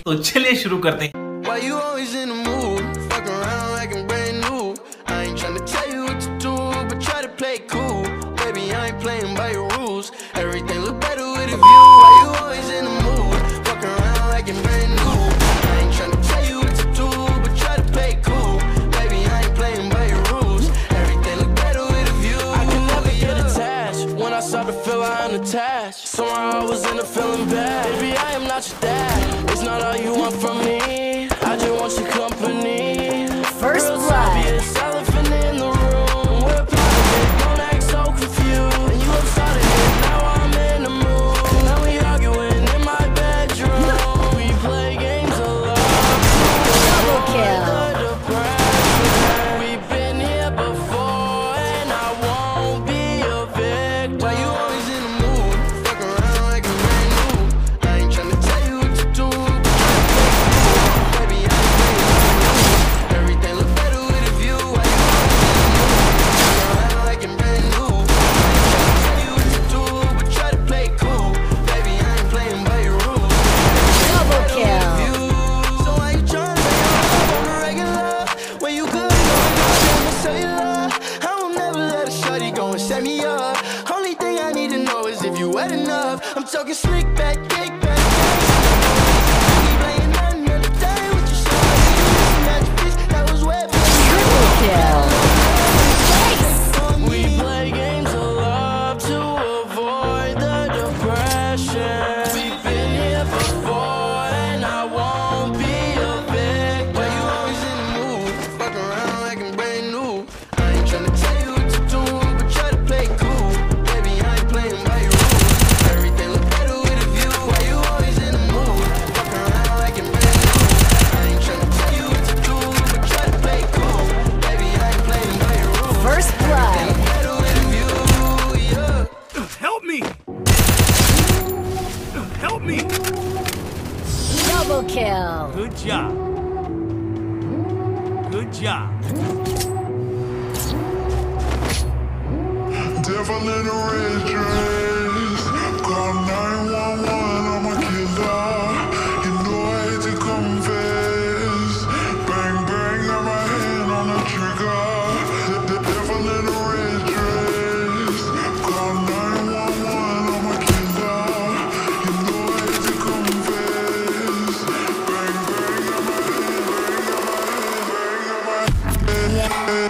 तो चलिए शुरू करते हैं। Why you always in the mood? Fuck around like I'm brand new. I ain't tryna tell you what to do, but try to play cool. Baby, I ain't playing by your rules. Everything look better with a view. Why you always in the mood? Fuck around like I'm brand new. I ain't tryna tell you what to do, but try to play cool. Baby, I ain't playing by your rules. Everything look better with a view. I can never get attached. When I start to feel I'm attached, somehow I was in a feeling bad. Baby, I am not your dad. It's not all you want from me. I just want your company. First Real blood. obvious elephant in the room. We're private, don't act so confused. And you have started it, now I'm in the mood. Now we arguing in my bedroom. We play games of love. Double kill. The depression. We've been here before, and I won't be a victim. Why you always in the mood? Fuck around like I'm brand new. I ain't tryna tell you what to do, but try to play cool. Baby, I ain't playing by your rules. Everything look better with a view. Why you always in the mood? Fuck around like I'm brand new. I ain't tryna tell you what to do, but try to play cool. Baby, I ain't playing by your rules. Double kill. So why you tryna lay off on the regular? When you good, you know I'm cellular. I will never let a shorty go and set me up. Only thing I need to know is if you wet enough. I'm talking slick back, kick back, keep playing another day with your shorty. That bitch that was wet. Triple kill. We play games of love to avoid the depression. We've been here before, and I won't be a victim. Why you always in the mood? Fuck around like I'm brand new. I ain't tryna tell you what to do, but try to play cool. Baby, I ain't playing by your rules. Everything look better with a view. Why you always in the mood? Fuck around like I'm brand new. I ain't tryna tell you what to do, but try to play cool. Baby, I ain't playing by your rules. First blood. Better with a view, yeah. Help me! Help me! Double kill. Good job. Good job. Devil in a red dress. Call 911, I'm a killer. You know I hate to confess. Bang, bang, got my hand on the trigger. The devil in a red dress. Call 911, I'm a killer. You know I hate to confess. Bang, bang, got my hand, bang, got my hand.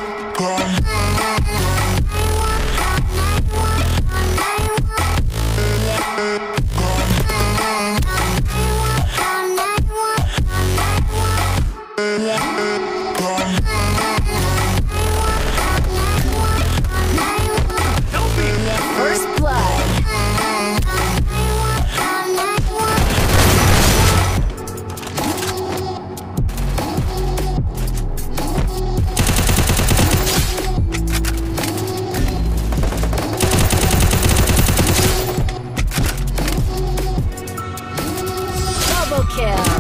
First blood. Double kill.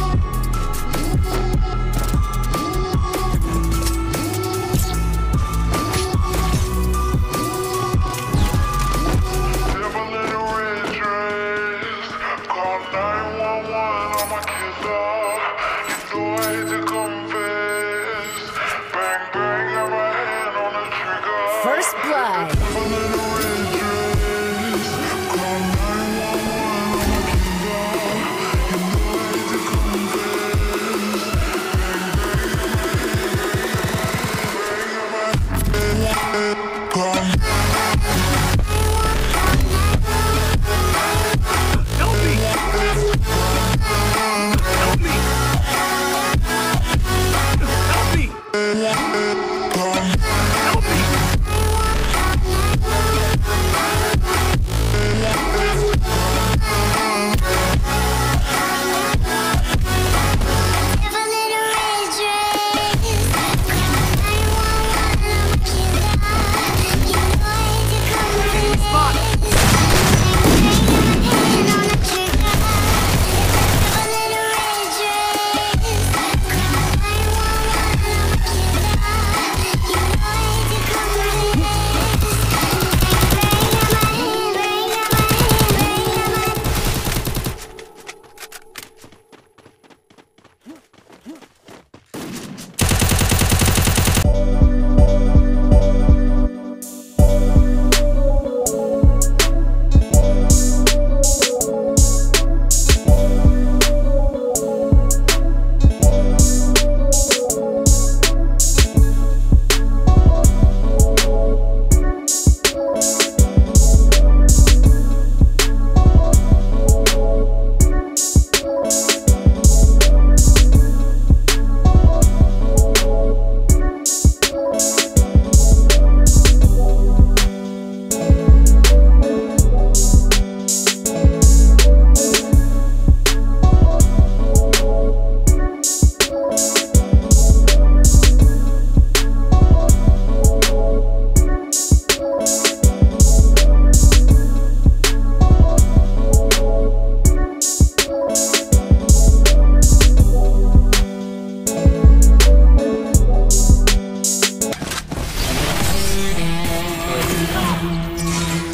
Devil in a red dress. Call 911, I'm a killer. You know I hate to confess. Bang, bang, got my hand on the trigger. First blood. Devil in a red dress. Call 911, I'm a killer. You know I hate to confess. Bang, bang, got my hand, call Help me! Help me! Help me! Help me!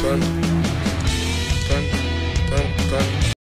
son.